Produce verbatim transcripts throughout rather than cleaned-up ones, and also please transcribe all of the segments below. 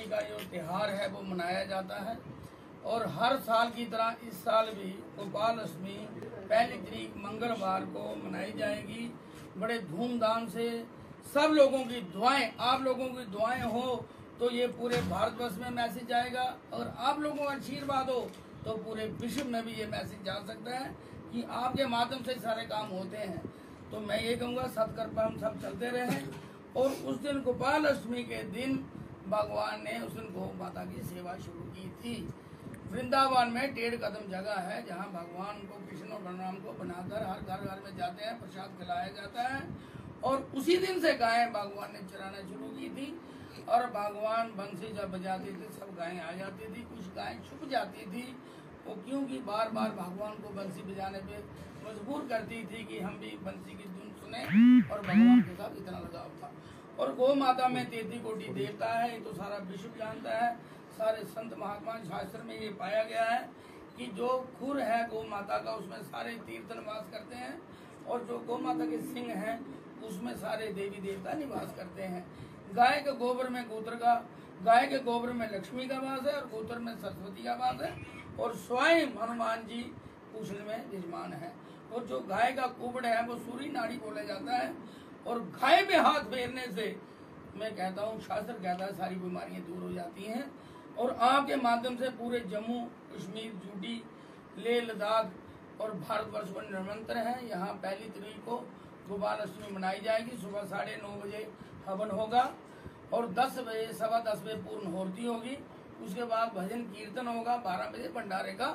का जो त्योहार है वो मनाया जाता है और हर साल की तरह इस साल भी गोपाल अष्टमी पहली तारीख मंगलवार को मनाई जाएगी बड़े धूमधाम से। सब लोगों की दुआएं, आप लोगों की दुआएं हो तो ये पूरे भारतवर्ष में मैसेज जाएगा और आप लोगों का आशीर्वाद हो तो पूरे विश्व में भी ये मैसेज जा सकता है कि आपके माध्यम से सारे काम होते हैं। तो मैं ये कहूँगा सत्कर्म हम सब चलते रहें। और उस दिन गोपाल अष्टमी के दिन भगवान ने उस दिन गौ माता की सेवा शुरू की थी। वृंदावन में डेढ़ कदम जगह है जहाँ भगवान को कृष्ण और बलराम को बनाकर हर घर घर में जाते हैं, प्रसाद खिलाया जाता है। और उसी दिन से गायें भगवान ने चराना शुरू की थी और भगवान बंसी जब बजाते थे सब गायें आ जाती थी, कुछ गायें छुप जाती थी वो क्योंकि बार बार भगवान को बंसी बजाने पे मजबूर करती थी कि हम भी बंसी की धुन सुने और भगवान के साथ इतना लगाव था। और गौ माता में तैंतीस कोटि देवता है, ये तो सारा विश्व जानता है, सारे संत महात्मा शास्त्र में ये पाया गया है कि जो खुर है गौ माता का उसमें सारे तीर्थ निवास करते हैं और जो गौ माता के सिंह हैं उसमें सारे देवी देवता निवास करते हैं। गाय के गोबर में गोत्र का, गाय के गोबर में लक्ष्मी का वास है और गोत्र में सरस्वती का वास है और स्वयं हनुमान जी पूछल में यजमान है। और जो गाय का कुबड़ है वो सूर्य नाड़ी बोला जाता है और गाय में हाथ फेरने से मैं कहता हूँ शास्त्र कहता है सारी बीमारियां दूर हो जाती हैं। और आपके माध्यम से पूरे जम्मू कश्मीर, जूडी, लेह लद्दाख और भारतवर्ष पर निरंतर है। यहाँ पहली तारीख को गोपाल अष्टमी मनाई जाएगी। सुबह साढ़े नौ बजे हवन होगा और दस बजे सवा दस बजे पूर्ण होती होगी। उसके बाद भजन कीर्तन होगा, बारह बजे भंडारे का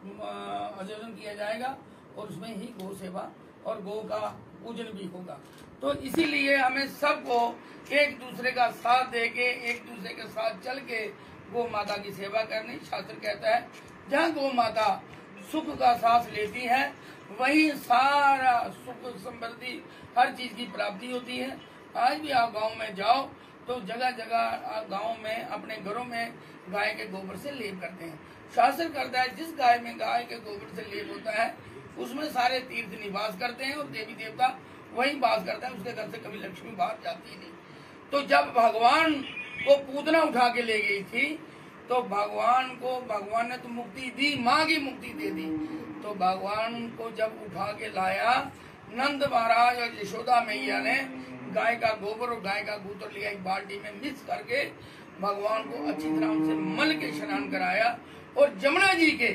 आयोजन किया जाएगा और उसमें ही गौ सेवा और गौ का पूजन भी होगा। तो इसीलिए हमें सबको एक दूसरे का साथ देके एक दूसरे के साथ चल के गौ माता की सेवा करनी। शास्त्र कहता है जहाँ गौ माता सुख का सांस लेती है वही सारा सुख समृद्धि हर चीज की प्राप्ति होती है। आज भी आप गांव में जाओ तो जगह जगह गांव में अपने घरों में गाय के गोबर से लेप करते हैं। शास्त्र करता है जिस गाय में गाय के गोबर से लेप होता है उसमें सारे तीर्थ निवास करते हैं और देवी देवता वही वास करता है, उसके घर से कभी लक्ष्मी बाहर जाती नहीं। तो जब भगवान को पूतना उठा के ले गई थी तो भगवान को भगवान ने तो मुक्ति दी, माँ की मुक्ति दे दी। तो भगवान को जब उठा के लाया नंद महाराज और यशोदा मैया ने गाय का गोबर और गाय का गूत्र लिया एक बाल्टी में मिक्स करके भगवान को अच्छी तरह उनसे मल के स्नान कराया और जमुना जी के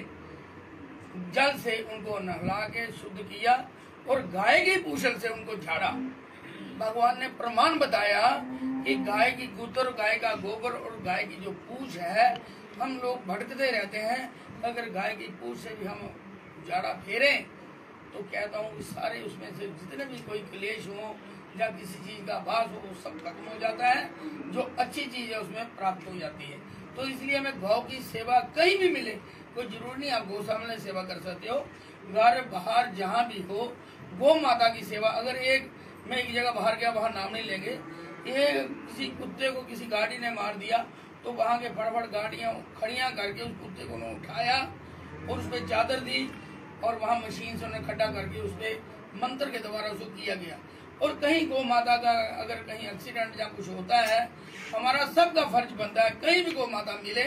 जल से उनको नहला के शुद्ध किया और गाय की पूछल से उनको झाड़ा। भगवान ने प्रमाण बताया कि गाय की गूत्र, गाय का गोबर और गाय की जो पूछ है, हम लोग भटकते रहते हैं, अगर गाय की पूछ से भी हम झाड़ा फेरें तो कहता हूँ सारे उसमें से जितने भी कोई क्लेश हो या किसी चीज का आभास हो वो सब खत्म हो जाता है, जो अच्छी चीज है उसमें प्राप्त हो जाती है। तो इसलिए हमें गौ की सेवा कहीं भी मिले, कोई जरूर नहीं आप गौशाला में सेवा कर सकते हो, घर बाहर जहाँ भी हो गौ माता की सेवा। अगर एक मैं एक जगह बाहर गया, वहाँ नाम नहीं लेंगे, एक किसी कुत्ते को किसी गाड़ी ने मार दिया तो वहाँ के फटाफट गाड़ियाँ खड़ियाँ करके उस कुत्ते को उन्होंने उठाया और उस पर चादर दी और वहाँ मशीन से उन्हें खड्डा करके उस पर मंत्र के द्वारा उसको किया गया। और कहीं गौ माता का अगर कहीं एक्सीडेंट या कुछ होता है, हमारा सबका फर्ज बनता है कहीं भी गौ माता मिले,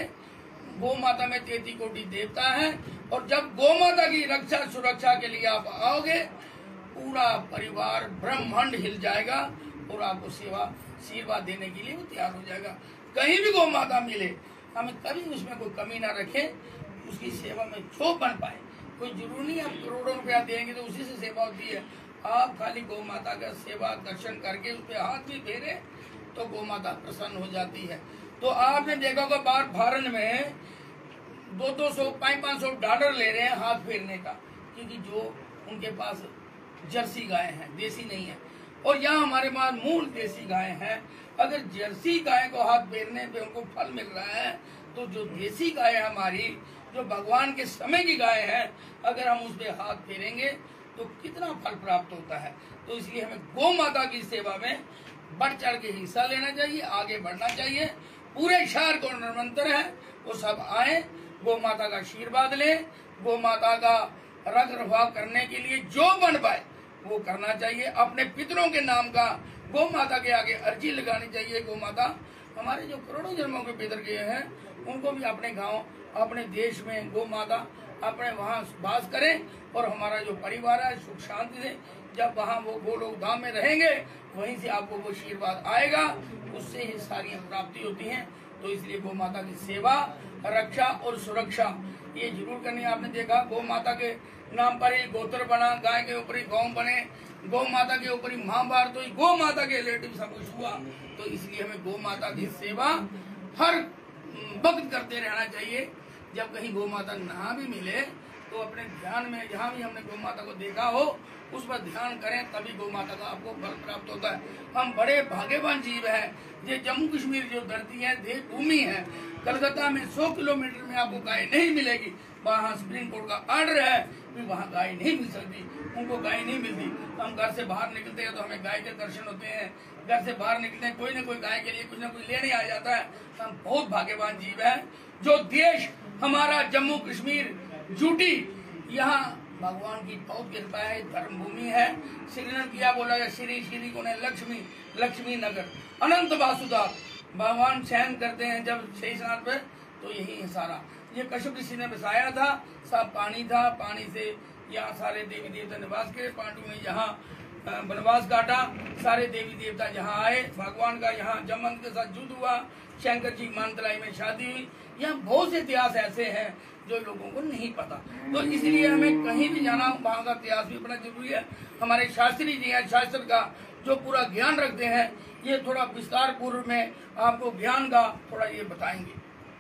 गौ माता में तैंतीस कोटि देवता है और जब गौ माता की रक्षा सुरक्षा के लिए आप आओगे पूरा परिवार ब्रह्मांड हिल जाएगा और आपको सेवा आशीर्वाद देने के लिए वो तैयार हो जाएगा। कहीं भी गौ माता मिले हमें कभी उसमें कोई कमी ना रखें, उसकी सेवा में जो बन पाए। कोई जरूरी नहीं आप करोड़ों रुपया देंगे तो उसी से सेवा होती है। आप खाली गौ माता का सेवा दर्शन करके उस पर हाथ भी फेरे तो गौ माता प्रसन्न हो जाती है। तो आपने देखा होगा बार भारत में दो दो सौ पाँच पाँच सौ डॉलर ले रहे हैं हाथ फेरने का, क्योंकि जो उनके पास जर्सी गाय है, देसी नहीं है। और यहाँ हमारे पास मूल देसी गाय है। अगर जर्सी गाय को हाथ फेरने पे उनको फल मिल रहा है तो जो देसी गाय है हमारी, जो भगवान के समय की गाय है, अगर हम उस पर हाथ फेरेंगे तो कितना फल प्राप्त होता है। तो इसलिए हमें गौ माता की सेवा में बढ़ चढ़ के हिस्सा लेना चाहिए, आगे बढ़ना चाहिए। पूरे शहर को निरंतर है वो सब आए, गौ माता का आशीर्वाद ले, गौ माता का रख रखाव करने के लिए जो बन पाए वो करना चाहिए। अपने पितरों के नाम का गौ माता के आगे अर्जी लगानी चाहिए, गौ माता हमारे जो करोड़ों जन्मों के पितर गए हैं उनको भी अपने गांव, अपने देश में गौ माता अपने वहाँ वास करें और हमारा जो परिवार है सुख शांति से जब वहाँ वो वो लोग धाम में रहेंगे वहीं से आपको वो आशीर्वाद आएगा, उससे ही सारी प्राप्ति होती हैं। तो इसलिए गौ माता की सेवा, रक्षा और सुरक्षा ये जरूर करनी। आपने देखा गौ माता के नाम पर ही गोत्र बना, गाय के ऊपर ही गाँव बने, गौ माता के ऊपर ही महाभारत हुई, गौ माता के रिलेटिव सब कुछ हुआ। तो इसलिए हमें गौ माता की सेवा हर वक्त करते रहना चाहिए। जब कहीं गौ माता ना भी मिले तो अपने ध्यान में जहाँ भी हमने गौ माता को देखा हो उस पर ध्यान करें, तभी गौ माता का आपको फल प्राप्त होता है। हम बड़े भाग्यवान जीव हैं। ये जम्मू कश्मीर जो धरती है, देव भूमि है, कलकत्ता में सौ किलोमीटर में आपको गाय नहीं मिलेगी। वहाँ सुप्रीम कोर्ट का ऑर्डर है कि वहाँ गाय नहीं मिल सकती, उनको गाय नहीं मिलती। हम घर से बाहर निकलते हैं तो हमें गाय के दर्शन होते हैं, घर से बाहर निकलते हैं कोई ना कोई गाय के लिए कुछ ना कुछ लेने आ जाता है। हम बहुत भाग्यवान जीव है। जो देश हमारा जम्मू कश्मीर यूटी, यहाँ भगवान की बहुत कृपा है, धर्म भूमि है। श्रीनगर किया बोला है, श्री श्री को लक्ष्मी लक्ष्मी नगर अनंत वासुदा भगवान शयन करते हैं जब शेषनाग पे, तो यही है सारा। ये कश्यप ऋषि ने बसाया था, सब पानी था, पानी से यहाँ सारे देवी देवता निवास के, पांडु ने यहाँ वनवास काटा, सारे देवी देवता यहाँ आए, भगवान का यहाँ जमवंत के साथ युद्ध हुआ, शंकर जी मानतलाई में शादी हुई। यहाँ बहुत से इतिहास ऐसे हैं जो लोगों को नहीं पता। तो इसलिए हमें कहीं भी जाना वहाँ का इतिहास भी बड़ा जरूरी है। हमारे शास्त्री जी हैं, शास्त्र का जो पूरा ज्ञान रखते हैं, ये थोड़ा विस्तार पूर्व में आपको ज्ञान का थोड़ा ये बताएंगे।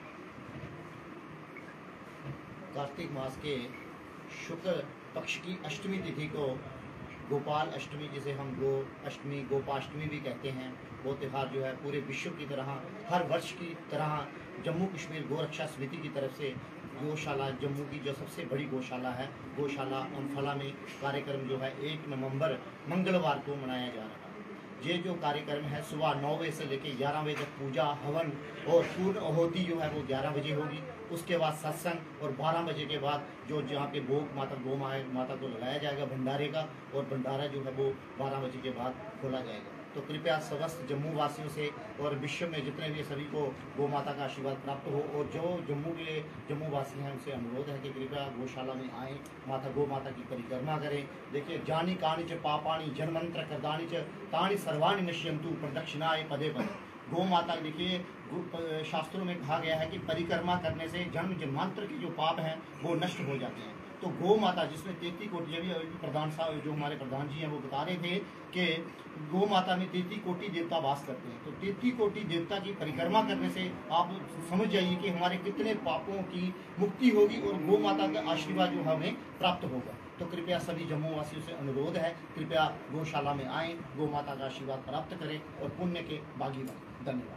कार्तिक मास के शुक्ल पक्ष की अष्टमी तिथि को गोपाल अष्टमी, जिसे हम गो अष्टमी, गोपाष्टमी भी कहते हैं, वो त्यौहार जो है पूरे विश्व की तरह, हर वर्ष की तरह जम्मू कश्मीर गोरक्षा समिति की तरफ से गौशाला, जम्मू की जो सबसे बड़ी गौशाला है, गौशाला अम्फाला में कार्यक्रम जो है एक नवंबर मंगलवार को मनाया जा रहा है। ये जो कार्यक्रम है सुबह नौ बजे से लेकर ग्यारह बजे तक पूजा, हवन और पूर्ण आहुति जो है वो ग्यारह बजे होगी। उसके बाद सत्संग और बारह बजे के बाद जो जहाँ पे भोग माता गौ माता को लगाया जाएगा भंडारे का, और भंडारा जो है वो बारह बजे के बाद खोला जाएगा। तो कृपया समस्त जम्मू वासियों से और विश्व में जितने भी सभी को गौ माता का आशीर्वाद प्राप्त हो, और जो जम्मू के जम्मू वासी हैं उनसे अनुरोध है कि कृपया गौशाला में आएँ, माता गौ माता की परिक्रमा करें। देखिए, जानी कानि च पापानि जनमंत्र करदानि च तानि सर्वाणि नश्यन्तु प्रदक्षिणाय पदे पदे। गौ माता, देखिए शास्त्रों में कहा गया है कि परिक्रमा करने से जन्म जन्मांतर के जो पाप हैं वो नष्ट हो जाते हैं। तो गौ माता जिसमें तेती कोटि, अभी प्रधान साहब जो हमारे प्रधान जी हैं वो बता रहे थे कि गौ माता में तेती कोटि देवता वास करते हैं। तो तेती कोटि देवता की परिक्रमा करने से आप समझ जाइए कि हमारे कितने पापों की मुक्ति होगी और गौ माता का आशीर्वाद जो हमें प्राप्त होगा। तो कृपया सभी जम्मू वासियों से अनुरोध है, कृपया गौशाला में आएँ, गौ माता का आशीर्वाद प्राप्त करें और पुण्य के भागी बनें। धन्यवाद।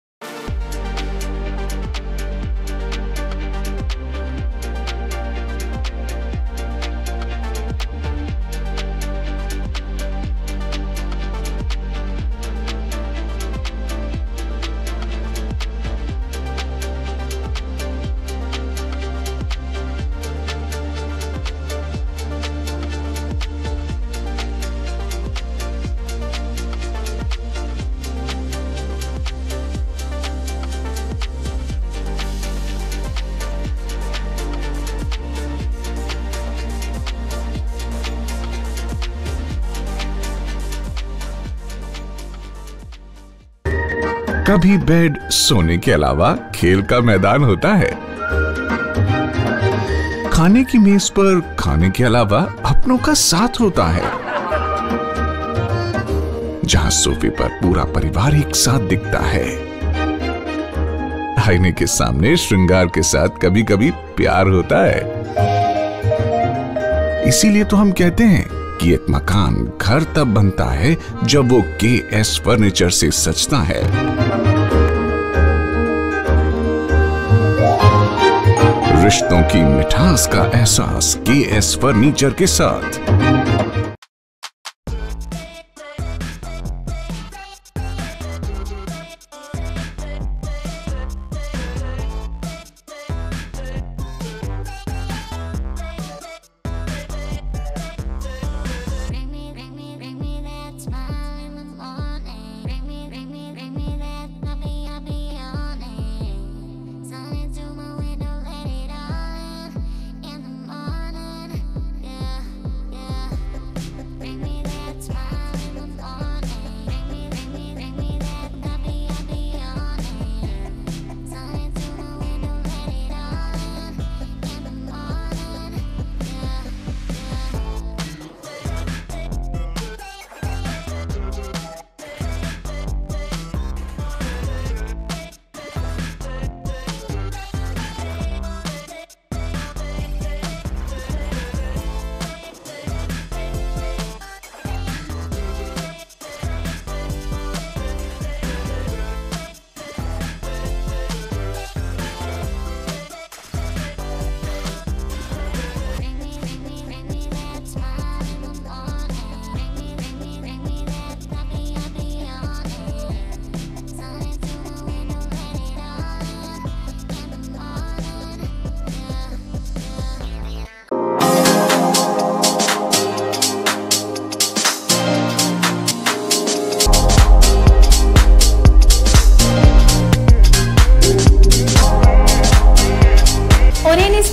कभी बेड सोने के अलावा खेल का मैदान होता है, खाने की मेज पर खाने के अलावा अपनों का साथ होता है, जहां सोफे पर पूरा परिवार एक साथ दिखता है, आईने के सामने श्रृंगार के साथ कभी कभी प्यार होता है। इसीलिए तो हम कहते हैं कि एक मकान घर तब बनता है जब वो के एस फर्नीचर से सजता है। रिश्तों की मिठास का एहसास के एस फर्नीचर के साथ। Bring me that smile in the morning. Bring me, bring me, bring me that puppy, I'll be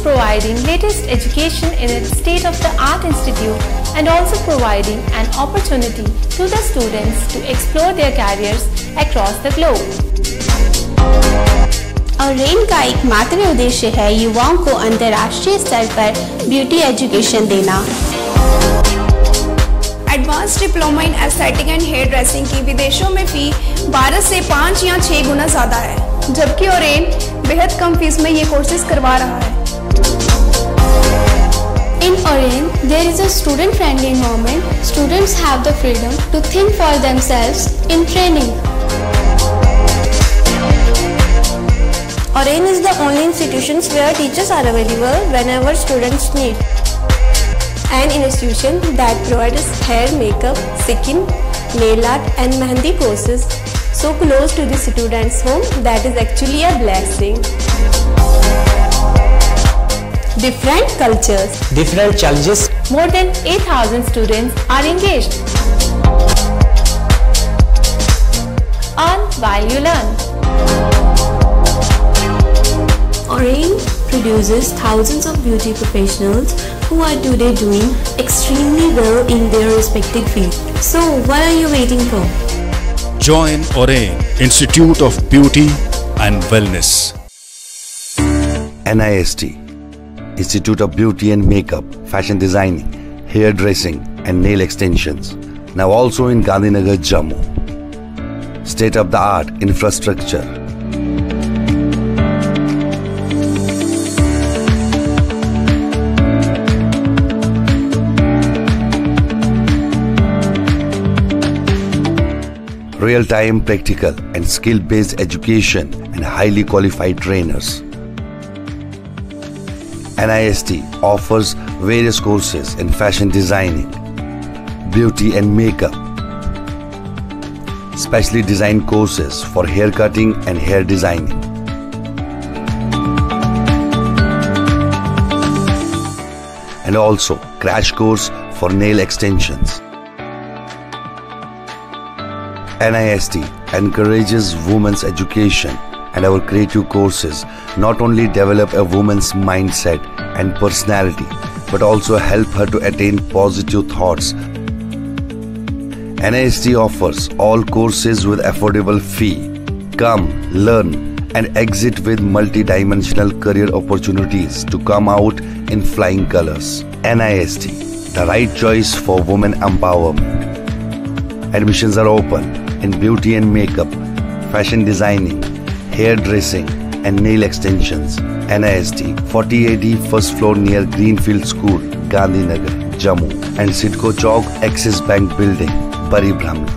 providing latest education in its state-of-the-art institute and also providing an opportunity to the students to explore their careers across the globe. ऑरेन का एकमात्र उद्देश्य है युवाओं को अंतर्राष्ट्रीय स्तर पर beauty education देना। Advance diploma in aesthetic and hair dressing की विदेशों में फी भारत से पाँच या छह गुना ज्यादा है, जबकि ऑरेन बेहद कम फीस में ये कोर्सेज करवा रहा है। In Oren, there is a student-friendly environment. Students have the freedom to think for themselves in training. Oren is the only institution where teachers are available whenever students need. An institution that provides hair, makeup, skin, nail art and mehendi courses so close to the students' home that is actually a blessing. Different cultures, different challenges. More than eight thousand students are engaged. Earn while you learn. Oren produces thousands of beauty professionals who are today doing extremely well in their respective field. So what are you waiting for? Join Oren Institute of Beauty and Wellness. N I S T Institute of Beauty and Makeup, Fashion Designing, Hair Dressing and Nail Extensions. Now also in Gandhinagar, Jammu. State-of-the-art infrastructure. Real-time practical and skill-based education and highly qualified trainers. N I S T offers various courses in fashion designing, beauty and makeup, specially designed courses for hair cutting and hair designing. And also crash course for nail extensions. N I S T encourages women's education, and our creative courses not only develop a woman's mindset and personality, but also help her to attain positive thoughts. N I S T offers all courses with affordable fee. Come, learn, and exit with multi-dimensional career opportunities to come out in flying colors. N I S T, the right choice for women empowerment. Admissions are open in beauty and makeup, fashion designing, hair dressing and nail extensions. N I S T, forty A D first floor near Greenfield School, Gandhinagar, Jammu, and Sidco Chowk, Axis Bank Building, Bari Brahman.